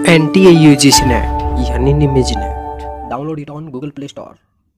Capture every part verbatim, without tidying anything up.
N T A U G C net यानी Nimej net. Download it on Google Play Store.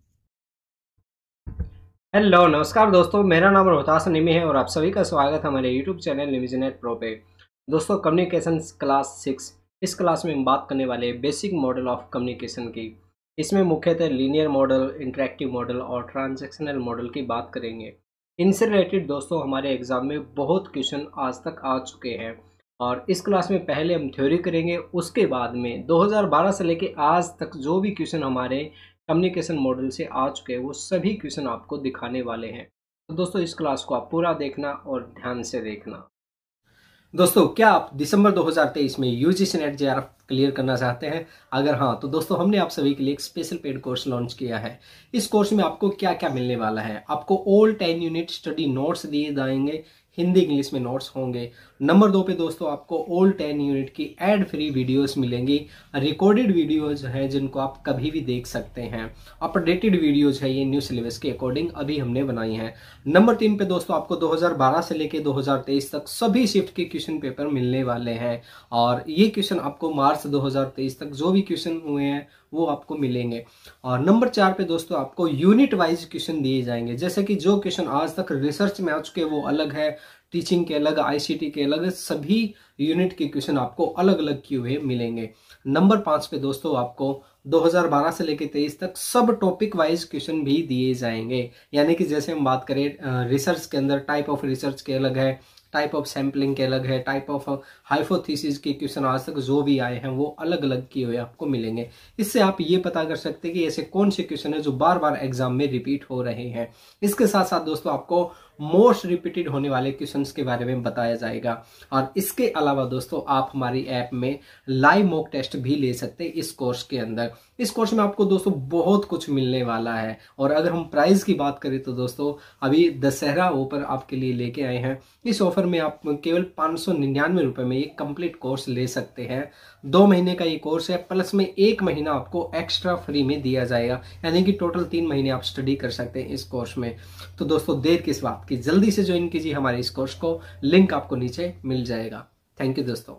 Hello नमस्कार दोस्तों, मेरा नाम रोहतास निमी है और आप सभी का स्वागत है हमारे YouTube channel Nimej net pro पे। दोस्तों, कम्युनिकेशन क्लास सिक्स, इस क्लास में हम बात करने वाले हैं बेसिक मॉडल ऑफ कम्युनिकेशन की। इसमें मुख्यतः लीनियर मॉडल, इंटरेक्टिव मॉडल और ट्रांजैक्शनल मॉडल की बात करेंगे। इनसे रिलेटेड दोस्तों हमारे एग्जाम में बहुत क्वेश्चन आज तक आ चुके हैं और इस क्लास में पहले हम थ्योरी करेंगे, उसके बाद में दो हज़ार बारह से लेके आज तक जो भी क्वेश्चन हमारे कम्युनिकेशन मॉडल से आ चुके हैं वो सभी क्वेश्चन आपको दिखाने वाले हैं। तो दोस्तों इस क्लास को आप पूरा देखना और ध्यान से देखना। दोस्तों, क्या आप दिसंबर दो हज़ार तेईस में UGC NET J R F clear करना चाहते हैं? अगर हाँ तो दोस्तों हमने आप सभी के लिए एक स्पेशल पेड कोर्स लॉन्च किया है। इस कोर्स में आपको क्या क्या मिलने वाला है? आपको all ten unit study notes दिए जाएंगे, हिंदी इंग्लिश में नोट्स होंगे। नंबर दो पे दोस्तों आपको ऑल टेन यूनिट की एड फ्री वीडियोस मिलेंगी, रिकॉर्डेड वीडियोज हैं जिनको आप कभी भी देख सकते हैं। अपडेटेड वीडियोज है ये न्यू सिलेबस के अकॉर्डिंग अभी हमने बनाई हैं। नंबर तीन पे दोस्तों आपको दो हज़ार बारह से लेके दो हज़ार तेईस तक सभी शिफ्ट के क्वेश्चन पेपर मिलने वाले हैं और ये क्वेश्चन आपको मार्च दो हज़ार तेईस तक जो भी क्वेश्चन हुए हैं वो आपको मिलेंगे। और नंबर चार पे दोस्तों आपको यूनिट वाइज क्वेश्चन दिए जाएंगे, जैसे कि जो क्वेश्चन आज तक रिसर्च में आ चुके वो अलग है, टीचिंग के अलग, आईसीटी के अलग, सभी यूनिट के क्वेश्चन आपको अलग अलग किए हुए मिलेंगे। नंबर पाँच पे दोस्तों आपको दो हज़ार बारह से लेकर तेईस तक सब टॉपिक वाइज क्वेश्चन भी दिए जाएंगे, यानी कि जैसे हम बात करें रिसर्च के अंदर टाइप ऑफ रिसर्च के अलग है, टाइप ऑफ सैम्पलिंग के अलग है, टाइप ऑफ हाइपोथेसिस के क्वेश्चन आज तक जो भी आए हैं वो अलग अलग किए हुए आपको मिलेंगे। इससे आप ये पता कर सकते हैं कि ऐसे कौन से क्वेश्चन है जो बार बार एग्जाम में रिपीट हो रहे हैं। इसके साथ साथ दोस्तों आपको मोस्ट रिपीटेड होने वाले क्वेश्चंस के बारे में बताया जाएगा और इसके अलावा दोस्तों आप हमारी ऐप में लाइव मॉक टेस्ट भी ले सकते हैं इस कोर्स के अंदर। इस कोर्स में आपको दोस्तों बहुत कुछ मिलने वाला है और अगर हम प्राइस की बात करें तो दोस्तों अभी दशहरा ऑफर आपके लिए लेके आए हैं। इस ऑफर में आप केवल पाँच सौ निन्यानवे रुपए में एक कंप्लीट कोर्स ले सकते हैं। दो महीने का ये कोर्स है, प्लस में एक महीना आपको एक्स्ट्रा फ्री में दिया जाएगा, यानी कि टोटल तीन महीने आप स्टडी कर सकते हैं इस कोर्स में। तो दोस्तों देर किस बात की, जल्दी से ज्वाइन कीजिए हमारे इस कोर्स को, लिंक आपको नीचे मिल जाएगा। थैंक यू दोस्तों।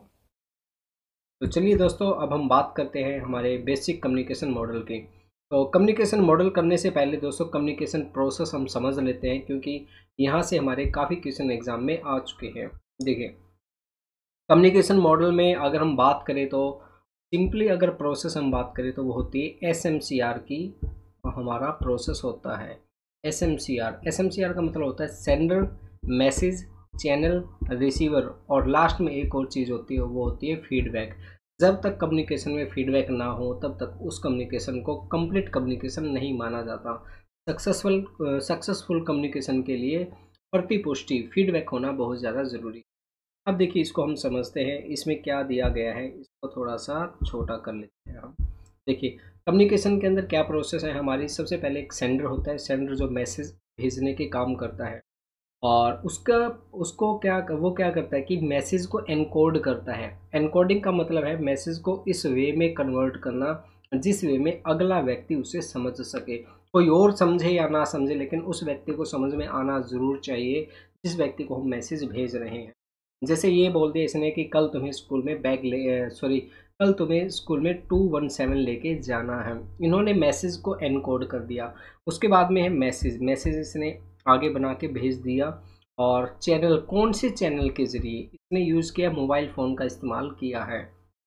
तो चलिए दोस्तों अब हम बात करते हैं हमारे बेसिक कम्युनिकेशन मॉडल की। तो कम्युनिकेशन मॉडल करने से पहले दोस्तों कम्युनिकेशन प्रोसेस हम समझ लेते हैं, क्योंकि यहाँ से हमारे काफ़ी क्वेश्चन एग्जाम में आ चुके हैं। देखिए, कम्युनिकेशन मॉडल में अगर हम बात करें तो सिंपली अगर प्रोसेस हम बात करें तो वो होती है एस एम सी आर की हमारा प्रोसेस होता है। S M C R, S M C R का मतलब होता है सेंडर, मैसेज, चैनल, रिसीवर और लास्ट में एक और चीज़ होती है वो होती है फीडबैक। जब तक कम्युनिकेशन में फीडबैक ना हो तब तक उस कम्युनिकेशन को कंप्लीट कम्युनिकेशन नहीं माना जाता। सक्सेसफुल सक्सेसफुल कम्युनिकेशन के लिए प्रतिपुष्टि, फीडबैक होना बहुत ज़्यादा ज़रूरी है। अब देखिए इसको हम समझते हैं, इसमें क्या दिया गया है, इसको थोड़ा सा छोटा कर लेते हैं हम। देखिए कम्युनिकेशन के अंदर क्या प्रोसेस है हमारी, सबसे पहले एक सेंडर होता है, सेंडर जो मैसेज भेजने के काम करता है और उसका उसको क्या वो क्या करता है कि मैसेज को एनकोड करता है। एनकोडिंग का मतलब है मैसेज को इस वे में कन्वर्ट करना जिस वे में अगला व्यक्ति उसे समझ सके। कोई और समझे या ना समझे, लेकिन उस व्यक्ति को समझ में आना ज़रूर चाहिए जिस व्यक्ति को हम मैसेज भेज रहे हैं। जैसे ये बोल दिया इसने कि कल तुम्हें स्कूल में बैग ले सॉरी कल तुम्हें स्कूल में टू वन सेवन लेके जाना है। इन्होंने मैसेज को एनकोड कर दिया। उसके बाद में है मैसेज, मैसेज इसने आगे बना के भेज दिया। और चैनल, कौन से चैनल के ज़रिए इसने यूज़ किया, मोबाइल फ़ोन का इस्तेमाल किया है।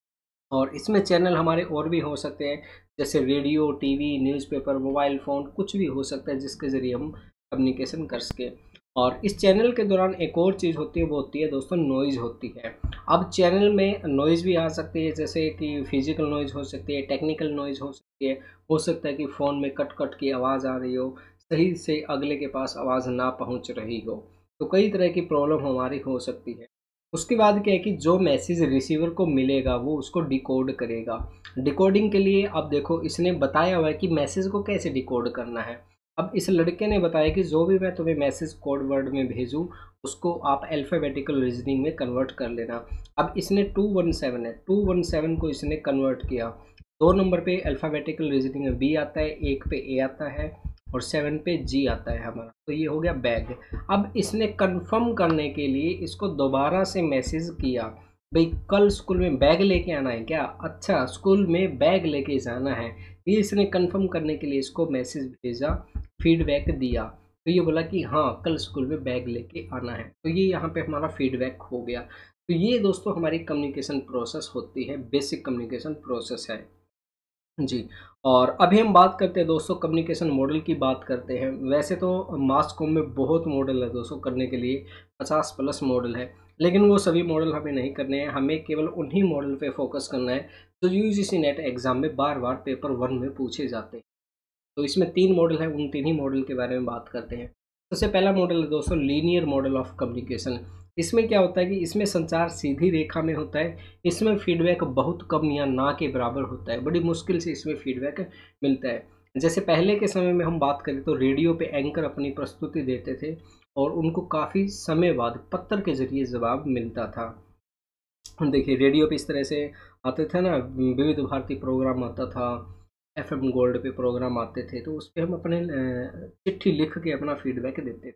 और इसमें चैनल हमारे और भी हो सकते हैं, जैसे radio, TV, newspaper, mobile phone, कुछ भी हो सकता है जिसके ज़रिए हम कम्युनिकेशन कर सकें। और इस चैनल के दौरान एक और चीज़ होती है वो होती है दोस्तों नॉइज़ होती है। अब चैनल में नॉइज़ भी आ सकती है, जैसे कि फिजिकल नॉइज़ हो सकती है, टेक्निकल नॉइज़ हो सकती है। हो सकता है कि फ़ोन में कट कट की आवाज़ आ रही हो, सही से अगले के पास आवाज़ ना पहुंच रही हो, तो कई तरह की प्रॉब्लम हमारी हो सकती है। उसके बाद क्या है कि जो मैसेज रिसीवर को मिलेगा वो उसको डिकोड करेगा। डिकोडिंग के लिए अब देखो इसने बताया हुआ है कि मैसेज को कैसे डिकोड करना है। अब इस लड़के ने बताया कि जो भी मैं तुम्हें मैसेज कोड वर्ड में भेजूँ उसको आप अल्फ़ाबेटिकल रीजनिंग में कन्वर्ट कर लेना। अब इसने टू वन सेवन है, टू वन सेवन को इसने कन्वर्ट किया। दो नंबर पे अल्फ़ाबेटिकल रीजनिंग में बी आता है, एक पे ए आता है और सेवन पे जी आता है हमारा, तो ये हो गया बैग। अब इसने कंफर्म करने के लिए इसको दोबारा से मैसेज किया। भाई कल स्कूल में बैग लेके आना है क्या? अच्छा, स्कूल में बैग लेके जाना है, ये इसने कंफर्म करने के लिए इसको मैसेज भेजा, फीडबैक दिया, तो ये बोला कि हाँ कल स्कूल में बैग लेके आना है, तो ये यहाँ पे हमारा फीडबैक हो गया। तो ये दोस्तों हमारी कम्युनिकेशन प्रोसेस होती है, बेसिक कम्युनिकेशन प्रोसेस है जी। और अभी हम बात करते हैं दोस्तों कम्युनिकेशन मॉडल की बात करते हैं। वैसे तो मास कॉम में बहुत मॉडल है दोस्तों करने के लिए, पचास प्लस मॉडल है, लेकिन वो सभी मॉडल हमें नहीं करने हैं, हमें केवल उन्हीं मॉडल पे फोकस करना है जो यूजीसी नेट एग्जाम में बार बार पेपर वन में पूछे जाते हैं। तो इसमें तीन मॉडल है, उन तीन ही मॉडल के बारे में बात करते हैं। सबसे पहला मॉडल है दोस्तों लीनियर मॉडल ऑफ कम्युनिकेशन। इसमें क्या होता है कि इसमें संचार सीधी रेखा में होता है, इसमें फीडबैक बहुत कम या ना के बराबर होता है, बड़ी मुश्किल से इसमें फीडबैक मिलता है। जैसे पहले के समय में हम बात करें तो रेडियो पे एंकर अपनी प्रस्तुति देते थे और उनको काफ़ी समय बाद पत्र के जरिए जवाब मिलता था। देखिए रेडियो पे इस तरह से आते थे ना, विविध भारती प्रोग्राम आता था, एफएम गोल्ड पे प्रोग्राम आते थे, तो उस पर हम अपने चिट्ठी लिख के अपना फीडबैक देते थे।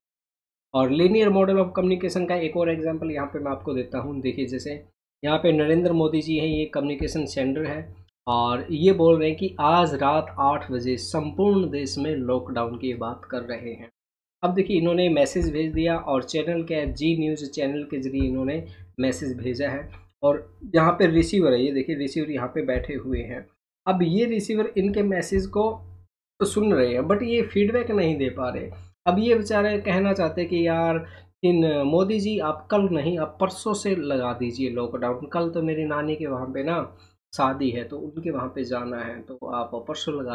और लीनियर मॉडल ऑफ कम्युनिकेशन का एक और एग्जांपल यहाँ पे मैं आपको देता हूँ। देखिए जैसे यहाँ पे नरेंद्र मोदी जी हैं, ये कम्युनिकेशन सेंटर है और ये बोल रहे हैं कि आज रात आठ बजे संपूर्ण देश में लॉकडाउन की बात कर रहे हैं। अब देखिए इन्होंने मैसेज भेज दिया और चैनल क्या है, जी न्यूज़ चैनल के जरिए इन्होंने मैसेज भेजा है और यहाँ पे रिसीवर है, ये देखिए रिसीवर यहाँ पे बैठे हुए हैं। अब ये रिसीवर इनके मैसेज को तो सुन रहे हैं बट ये फीडबैक नहीं दे पा रहे। अब ये बेचारे कहना चाहते हैं कि यार इन मोदी जी आप कल नहीं, आप परसों से लगा दीजिए लॉकडाउन, कल तो मेरी नानी के वहाँ पे ना शादी है तो उनके वहाँ पे जाना है, तो आप परसों लगा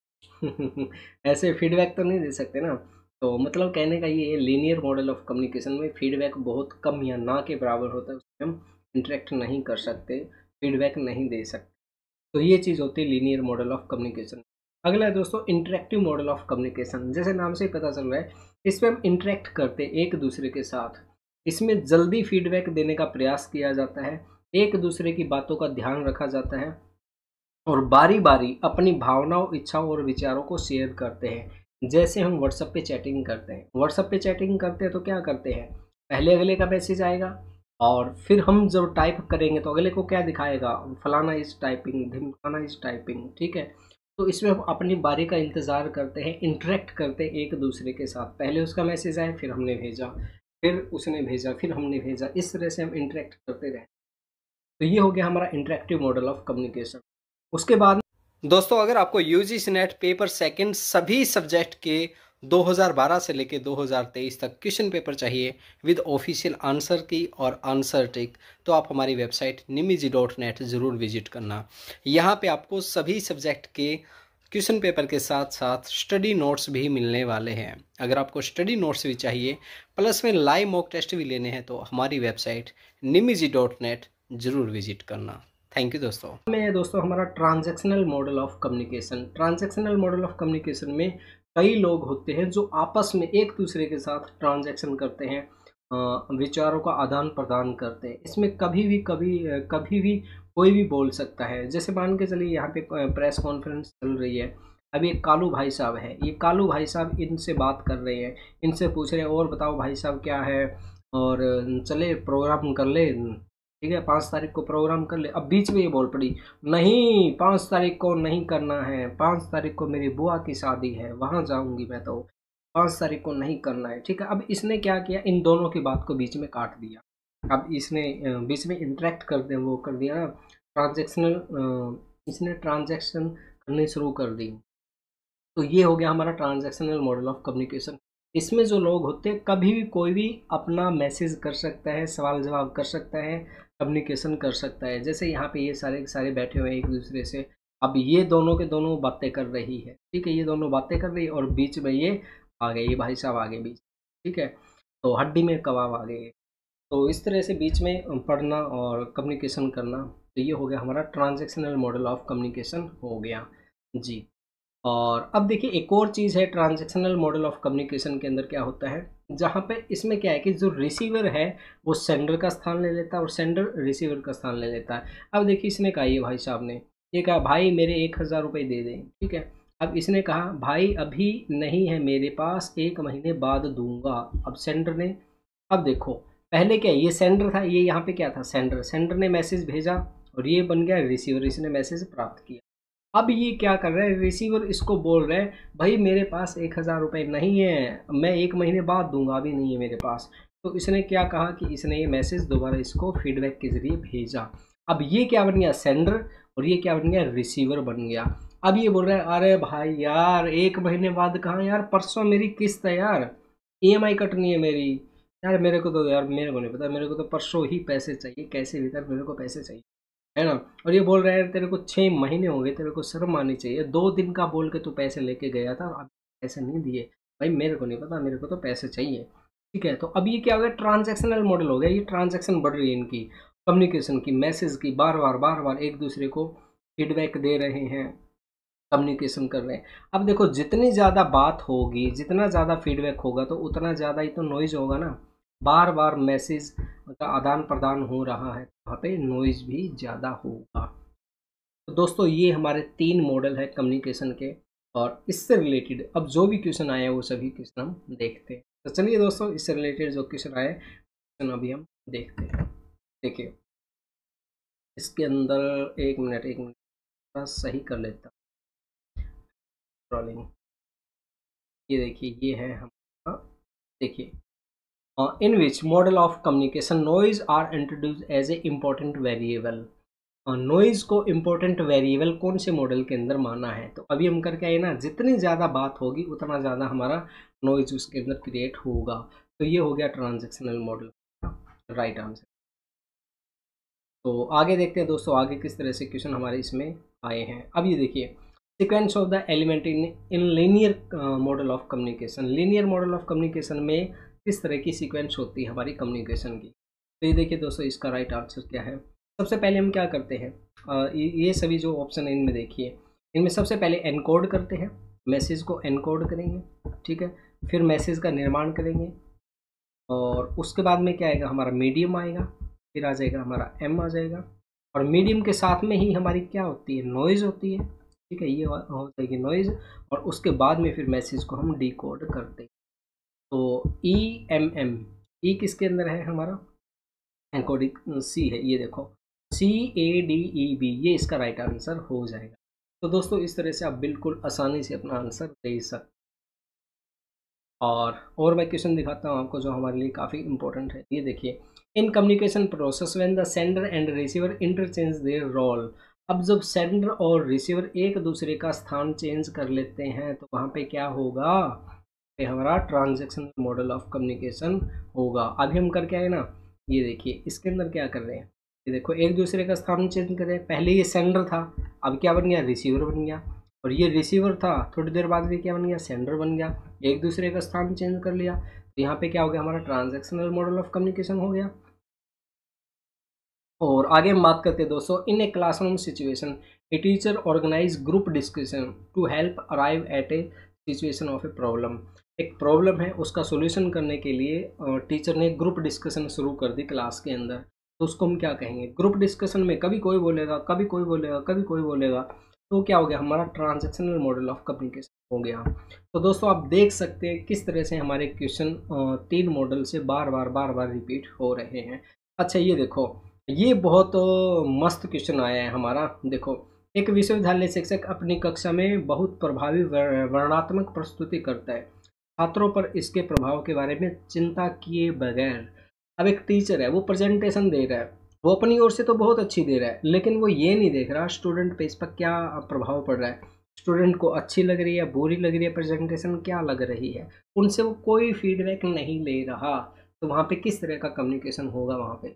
दीजिए। ऐसे फीडबैक तो नहीं दे सकते ना। तो मतलब कहने का ये लीनियर मॉडल ऑफ कम्युनिकेशन में फीडबैक बहुत कम या ना के बराबर होता है, उसमें हम इंटरेक्ट नहीं कर सकते, फीडबैक नहीं दे सकते। तो ये चीज़ होती है लीनियर मॉडल ऑफ कम्युनिकेशन। अगला है दोस्तों इंटरेक्टिव मॉडल ऑफ कम्युनिकेशन। जैसे नाम से ही पता चल रहा है, इसमें हम इंटरेक्ट करते हैं एक दूसरे के साथ, इसमें जल्दी फीडबैक देने का प्रयास किया जाता है, एक दूसरे की बातों का ध्यान रखा जाता है और बारी बारी अपनी भावनाओं, इच्छाओं और विचारों को शेयर करते हैं। जैसे हम व्हाट्सएप पे चैटिंग करते हैं, व्हाट्सएप पे चैटिंग करते हैं तो क्या करते हैं, पहले अगले का मैसेज आएगा और फिर हम जब टाइप करेंगे तो अगले को क्या दिखाएगा, फलाना इज टाइपिंग, ढिमकाना इज टाइपिंग, ठीक है। तो इसमें हम अपनी बारी का इंतज़ार करते हैं, इंटरेक्ट करते हैं एक दूसरे के साथ, पहले उसका मैसेज आए फिर हमने भेजा, फिर उसने भेजा, फिर हमने भेजा, इस तरह से हम इंटरेक्ट करते रहे। तो ये हो गया हमारा इंटरेक्टिव मॉडल ऑफ कम्युनिकेशन। उसके बाद दोस्तों अगर आपको यूजीसी नेट पेपर सेकंड सभी सब्जेक्ट के दो हज़ार बारह से लेके दो हज़ार तेईस तक क्वेश्चन पेपर चाहिए विद ऑफिशियल आंसर की और आंसर टिक, तो आप हमारी वेबसाइट निमिजी डॉट नेट ज़रूर विजिट करना। यहाँ पे आपको सभी सब्जेक्ट के क्वेश्चन पेपर के साथ साथ स्टडी नोट्स भी मिलने वाले हैं। अगर आपको स्टडी नोट्स भी चाहिए प्लस में लाइव मॉक टेस्ट भी लेने हैं तो हमारी वेबसाइट निमिजी डॉट नेट ज़रूर विजिट करना। थैंक यू दोस्तों। में दोस्तों हमारा transactional model of communication. Transactional model of communication में कई लोग होते हैं जो आपस में एक दूसरे के साथ ट्रांजैक्शन करते हैं, विचारों का आदान प्रदान करते हैं। इसमें कभी भी कभी कभी भी कोई भी बोल सकता है। जैसे मान के चलिए यहाँ पे प्रेस कॉन्फ्रेंस चल रही है, अभी एक कालू भाई साहब है, ये कालू भाई साहब इनसे बात कर रहे हैं, इनसे पूछ रहे हैं और बताओ भाई साहब क्या है, और चले प्रोग्राम कर ले, ठीक है पाँच तारीख को प्रोग्राम कर ले। अब बीच में ये बोल पड़ी, नहीं पाँच तारीख को नहीं करना है, पाँच तारीख को मेरी बुआ की शादी है, वहाँ जाऊँगी मैं, तो पाँच तारीख को नहीं करना है, ठीक है। अब इसने क्या किया, इन दोनों की बात को बीच में काट दिया। अब इसने बीच में इंटरेक्ट कर दे वो कर दिया ना, ट्रांजेक्शनल, इसने ट्रांजेक्शन करनी शुरू कर दी। तो ये हो गया हमारा ट्रांजैक्शनल मॉडल ऑफ कम्युनिकेशन। इसमें जो लोग होते हैं कभी भी कोई भी अपना मैसेज कर सकता है, सवाल जवाब कर सकता है, कम्युनिकेशन कर सकता है। जैसे यहाँ पे ये सारे सारे बैठे हुए हैं एक दूसरे से, अब ये दोनों के दोनों बातें कर रही है, ठीक है, ये दोनों बातें कर रही है और बीच में ये आ गए, ये भाई साहब आ गए बीच, ठीक है, तो हड्डी में कबाब आ गए। तो इस तरह से बीच में पढ़ना और कम्युनिकेशन करना, तो ये हो गया हमारा ट्रांजैक्शनल मॉडल ऑफ कम्युनिकेशन हो गया जी। और अब देखिए एक और चीज़ है ट्रांजैक्शनल मॉडल ऑफ कम्युनिकेशन के अंदर क्या होता है, जहाँ पे इसमें क्या है कि जो रिसीवर है वो सेंडर का स्थान ले लेता है और सेंडर रिसीवर का स्थान ले लेता है। अब देखिए इसने कहा, ये भाई साहब ने ये कहा भाई मेरे एक हज़ार रुपये दे दें, ठीक है। अब इसने कहा भाई अभी नहीं है मेरे पास, एक महीने बाद दूंगा। अब सेंडर ने, अब देखो पहले क्या ये सेंडर था, ये यहाँ पे क्या था सेंडर, सेंडर ने मैसेज भेजा और ये बन गया रिसीवर, इसने मैसेज प्राप्त किया। अब ये क्या कर रहा है, रिसीवर इसको बोल रहा है भाई मेरे पास एक हज़ार रुपये नहीं है, मैं एक महीने बाद दूंगा, अभी नहीं है मेरे पास। तो इसने क्या कहा कि इसने ये मैसेज दोबारा इसको फीडबैक के ज़रिए भेजा। अब ये क्या बन गया सेंडर और ये क्या बन गया रिसीवर बन गया। अब ये बोल रहा है अरे भाई यार एक महीने बाद कहाँ यार, परसों मेरी किस्त है यार, ईएमआई कटनी है मेरी यार, मेरे को तो यार मेरे को नहीं पता, मेरे को तो परसों ही पैसे चाहिए, कैसे भी कर मेरे को पैसे चाहिए, है ना। और ये बोल रहा है तेरे को छः महीने हो गए, तेरे को शर्म आनी चाहिए, दो दिन का बोल के तू पैसे लेके गया था, अब पैसे नहीं दिए, भाई मेरे को नहीं पता, मेरे को तो पैसे चाहिए। ठीक है, तो अब ये क्या हो गया, ट्रांजैक्शनल मॉडल हो गया, ये ट्रांजैक्शन बढ़ रही है इनकी कम्युनिकेशन की, मैसेज की, बार बार बार बार एक दूसरे को फीडबैक दे रहे हैं, कम्युनिकेशन कर रहे हैं। अब देखो जितनी ज़्यादा बात होगी, जितना ज़्यादा फीडबैक होगा तो उतना ज़्यादा ही तो नॉइज होगा ना, बार बार मैसेज का आदान प्रदान हो रहा है, वहाँ पे नॉइज भी ज़्यादा होगा। तो दोस्तों ये हमारे तीन मॉडल है कम्युनिकेशन के, और इससे रिलेटेड अब जो भी क्वेश्चन आए वो सभी क्वेश्चन हम देखते हैं। तो चलिए दोस्तों इससे रिलेटेड जो क्वेश्चन आए क्वेश्चन अभी हम देखते हैं। देखिए इसके अंदर एक मिनट एक मिनट थोड़ा सही कर लेता ट्रॉलिंग। ये देखिए ये है हमारा, देखिए in which model of communication noise are introduce as a important variable. Noise को इम्पोर्टेंट वेरिएबल कौन से मॉडल के अंदर माना है, तो अभी हम करके आए ना, जितनी ज़्यादा बात होगी उतना ज़्यादा हमारा नॉइज उसके अंदर क्रिएट होगा। तो ये हो गया ट्रांजैक्शनल मॉडल, राइट आंसर। तो आगे देखते हैं दोस्तों आगे किस तरह से क्वेश्चन हमारे इसमें आए हैं। अब ये देखिए sequence of the element in in linear model of communication, linear model of communication में किस तरह की सीक्वेंस होती है हमारी कम्युनिकेशन की। तो ये देखिए दोस्तों इसका राइट आंसर क्या है। सबसे पहले हम क्या करते हैं, आ, ये सभी जो ऑप्शन है इनमें देखिए, इनमें सबसे पहले एनकोड करते हैं, मैसेज को एनकोड करेंगे, ठीक है, फिर मैसेज का निर्माण करेंगे, और उसके बाद में क्या आएगा हमारा मीडियम आएगा, फिर आ जाएगा हमारा एम आ जाएगा, और मीडियम के साथ में ही हमारी क्या होती है नॉइज़ होती है, ठीक है, ये हो जाएगी नॉइज़, और उसके बाद में फिर मैसेज को हम डिकोड करते हैं। तो ई एम एम, ई किसके अंदर है हमारा एनकोडिंग, सी है, ये देखो सी ए डी ई बी, ये इसका राइट आंसर हो जाएगा। तो दोस्तों इस तरह से आप बिल्कुल आसानी से अपना आंसर दे सकते। और और मैं क्वेश्चन दिखाता हूँ आपको जो हमारे लिए काफ़ी इंपॉर्टेंट है। ये देखिए in communication process when the sender and receiver interchange their role. अब जब सेंडर और रिसीवर एक दूसरे का स्थान चेंज कर लेते हैं तो वहाँ पे क्या होगा, ये हमारा ट्रांजैक्शनल मॉडल ऑफ कम्युनिकेशन होगा। अभी हम करके आए ना, ये देखिए इसके अंदर क्या कर रहे हैं, ये देखो एक दूसरे का स्थान चेंज कर रहे हैं, पहले ये सेंडर था, अब क्या बन गया रिसीवर बन गया, और ये रिसीवर था, थोड़ी देर बाद भी क्या बन गया सेंडर बन गया, एक दूसरे का स्थान चेंज कर लिया, तो यहाँ पे क्या हो गया हमारा ट्रांजैक्शनल मॉडल ऑफ कम्युनिकेशन हो गया। और आगे हम बात करते हैं दोस्तों, in a classroom situation a teacher organise group discussion to help arrive at a situation of a problem. एक प्रॉब्लम है उसका सोल्यूशन करने के लिए टीचर ने ग्रुप डिस्कशन शुरू कर दी क्लास के अंदर, तो उसको हम क्या कहेंगे, ग्रुप डिस्कशन में कभी कोई बोलेगा कभी कोई बोलेगा कभी कोई बोलेगा, तो क्या हो गया हमारा ट्रांजैक्शनल मॉडल ऑफ कम्युनिकेशन हो गया। तो दोस्तों आप देख सकते हैं किस तरह से हमारे क्वेश्चन तीन मॉडल से बार बार बार बार रिपीट हो रहे हैं। अच्छा ये देखो ये बहुत मस्त क्वेश्चन आया है हमारा, देखो एक विश्वविद्यालय शिक्षक अपनी कक्षा में बहुत प्रभावी वर्णनात्मक प्रस्तुति करता है, छात्रों पर इसके प्रभाव के बारे में चिंता किए बगैर। अब एक टीचर है वो प्रेजेंटेशन दे रहा है, वो अपनी ओर से तो बहुत अच्छी दे रहा है, लेकिन वो ये नहीं देख रहा स्टूडेंट पे इस पर क्या प्रभाव पड़ रहा है, स्टूडेंट को अच्छी लग रही है बुरी लग रही है प्रेजेंटेशन क्या लग रही है, उनसे वो कोई फीडबैक नहीं ले रहा। तो वहाँ पे किस तरह का कम्युनिकेशन होगा वहाँ पे,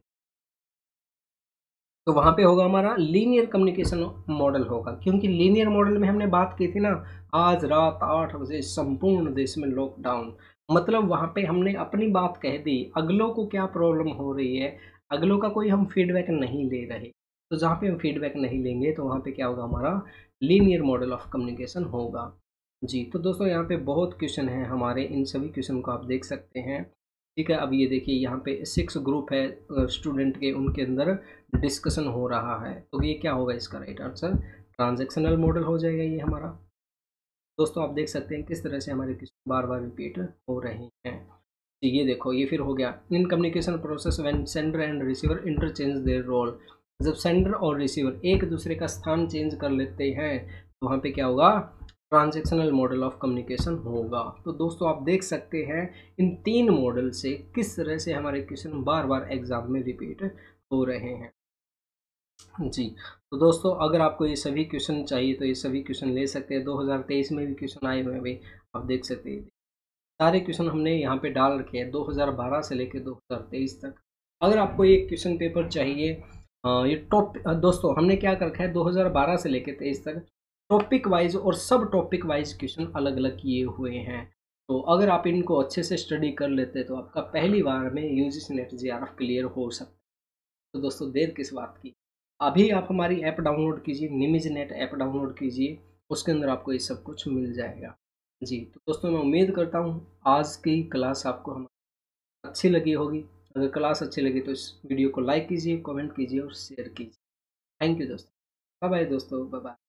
तो वहाँ पे होगा हमारा लीनियर कम्युनिकेशन मॉडल होगा, क्योंकि लीनियर मॉडल में हमने बात की थी ना, आज रात आठ बजे संपूर्ण देश में लॉकडाउन, मतलब वहाँ पे हमने अपनी बात कह दी, अगलों को क्या प्रॉब्लम हो रही है, अगलों का कोई हम फीडबैक नहीं ले रहे, तो जहाँ पे हम फीडबैक नहीं लेंगे तो वहाँ पे क्या होगा हमारा लीनियर मॉडल ऑफ कम्युनिकेशन होगा। जी तो दोस्तों यहाँ पे बहुत क्वेश्चन हैं हमारे, इन सभी क्वेश्चन को आप देख सकते हैं, ठीक है। अब ये देखिए यहाँ पे सिक्स ग्रुप है स्टूडेंट के, उनके अंदर डिस्कशन हो रहा है, तो ये क्या होगा इसका राइट आंसर ट्रांजैक्शनल मॉडल हो जाएगा ये हमारा। दोस्तों आप देख सकते हैं किस तरह से हमारे क्वेश्चन बार बार रिपीट हो रहे हैं। ये देखो ये फिर हो गया। In communication process when sender and receiver interchange their role, जब सेंडर और रिसीवर एक दूसरे का स्थान चेंज कर लेते हैं तो वहाँ पे क्या होगा, ट्रांजैक्शनल मॉडल ऑफ कम्युनिकेशन होगा। तो दोस्तों आप देख सकते हैं इन तीन मॉडल से किस तरह से हमारे क्वेश्चन बार बार एग्जाम में रिपीट हो रहे हैं जी। तो दोस्तों अगर आपको ये सभी क्वेश्चन चाहिए तो ये सभी क्वेश्चन ले सकते हैं। दो हज़ार तेईस में भी क्वेश्चन आए हुए हैं भाई, आप देख सकते हैं सारे क्वेश्चन हमने यहाँ पे डाल रखे हैं दो हज़ार बारह से लेकर दो हज़ार तेईस तक। अगर आपको ये क्वेश्चन पेपर चाहिए, ये टॉप दोस्तों हमने क्या कर रखा है दो हज़ार बारह से लेकर तेईस तक टॉपिक वाइज और सब टॉपिक वाइज क्वेश्चन अलग अलग किए हुए हैं। तो अगर आप इनको अच्छे से स्टडी कर लेते हैं तो आपका पहली बार में यूजीसी नेट जेआरएफ क्लियर हो सकता है। तो दोस्तों देर किस बात की, अभी आप हमारी ऐप डाउनलोड कीजिए, निमिज नेट ऐप डाउनलोड कीजिए, उसके अंदर आपको ये सब कुछ मिल जाएगा जी। तो दोस्तों मैं उम्मीद करता हूँ आज की क्लास आपको हम अच्छी लगी होगी। अगर क्लास अच्छी लगी तो इस वीडियो को लाइक कीजिए, कमेंट कीजिए और शेयर कीजिए। थैंक यू दोस्तों, बाय बाय दोस्तों, बाय बाय।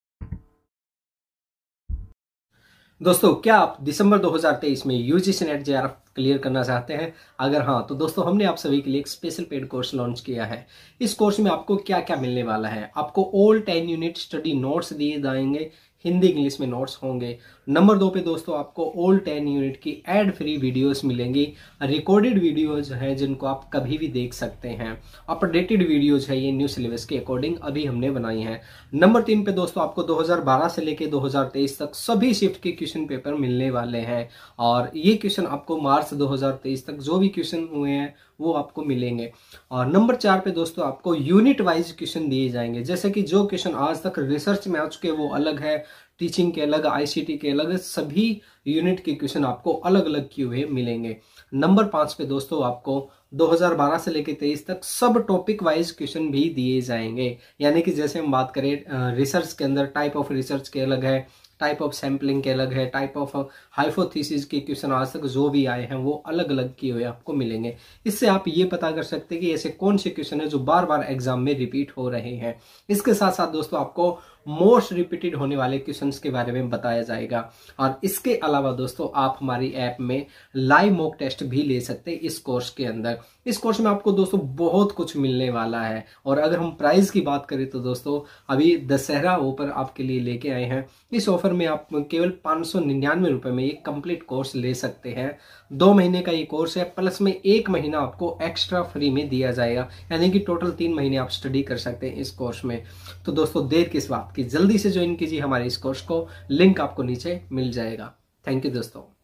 दोस्तों क्या आप दिसंबर दो हज़ार तेईस में यूजीसी नेट जेआरएफ क्लियर करना चाहते हैं? अगर हाँ तो दोस्तों हमने आप सभी के लिए एक स्पेशल पेड कोर्स लॉन्च किया है। इस कोर्स में आपको क्या क्या मिलने वाला है, आपको all ten unit study notes दिए जाएंगे, हिंदी इंग्लिश में नोट्स होंगे। नंबर दो पे दोस्तों आपको ऑल टेन यूनिट की एड फ्री वीडियोस मिलेंगी, रिकॉर्डेड वीडियोज हैं जिनको आप कभी भी देख सकते हैं, अपडेटेड वीडियोज है ये न्यू सिलेबस के अकॉर्डिंग अभी हमने बनाई हैं। नंबर तीन पे दोस्तों आपको दो हज़ार बारह से लेके दो हज़ार तेईस तक सभी शिफ्ट के क्वेश्चन पेपर मिलने वाले हैं और ये क्वेश्चन आपको मार्च दो हज़ार तेईस तक जो भी क्वेश्चन हुए हैं वो आपको मिलेंगे। और नंबर चार पे दोस्तों आपको यूनिट वाइज क्वेश्चन दिए जाएंगे, जैसे कि जो क्वेश्चन आज तक रिसर्च में आ चुके वो अलग है, टीचिंग के अलग, आईसीटी के अलग, सभी यूनिट के क्वेश्चन आपको अलग अलग किए हुए मिलेंगे। नंबर पाँच पे दोस्तों आपको दो हज़ार बारह से लेकर तेईस तक सब टॉपिक वाइज क्वेश्चन भी दिए जाएंगे, यानी कि जैसे हम बात करें रिसर्च के अंदर टाइप ऑफ रिसर्च के अलग है, टाइप ऑफ सैम्पलिंग के अलग है, टाइप ऑफ हाइपोथेसिस के क्वेश्चन आज तक जो भी आए हैं वो अलग अलग किए हुए आपको मिलेंगे। इससे आप ये पता कर सकते हैं कि ऐसे कौन से क्वेश्चन है जो बार बार एग्जाम में रिपीट हो रहे हैं। इसके साथ साथ दोस्तों आपको मोस्ट रिपीटेड होने वाले क्वेश्चंस के बारे में बताया जाएगा और इसके अलावा दोस्तों आप हमारी ऐप में लाइव मॉक टेस्ट भी ले सकते हैं इस कोर्स के अंदर। इस कोर्स में आपको दोस्तों बहुत कुछ मिलने वाला है। और अगर हम प्राइस की बात करें तो दोस्तों अभी दशहरा ऑफर आपके लिए लेके आए हैं। इस ऑफर में आप केवल पाँच सौ निन्यानवे रुपए में एक कंप्लीट कोर्स ले सकते हैं। दो महीने का ये कोर्स है, प्लस में एक महीना आपको एक्स्ट्रा फ्री में दिया जाएगा, यानी कि टोटल तीन महीने आप स्टडी कर सकते हैं इस कोर्स में। तो दोस्तों देर किस बात की, जल्दी से ज्वाइन कीजिए हमारे इस कोर्स को, लिंक आपको नीचे मिल जाएगा। थैंक यू दोस्तों।